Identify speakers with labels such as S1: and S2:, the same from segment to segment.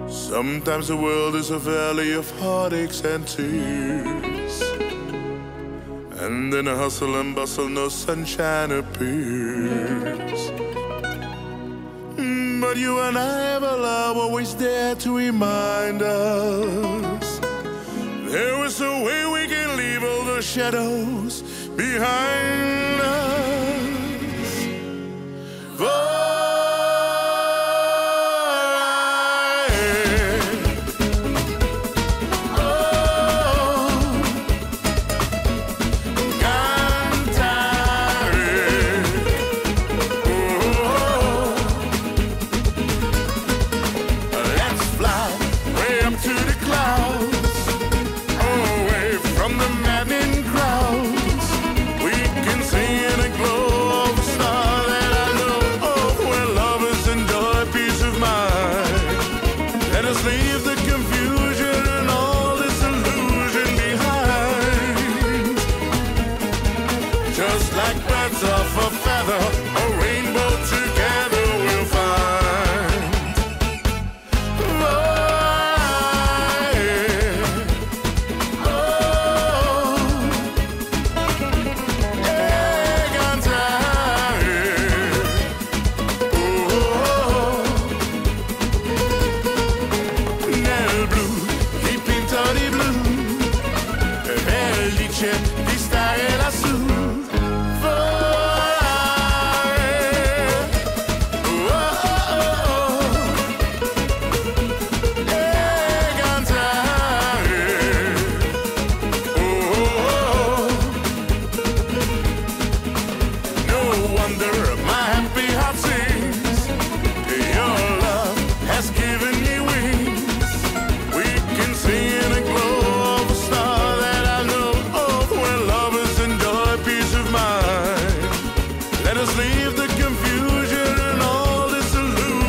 S1: Sometimes the world is a valley of heartaches and tears, and in a hustle and bustle no sunshine appears. But you and I have a love always there to remind us there is a way we can leave all the shadows behind us.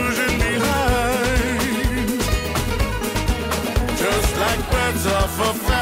S2: Of a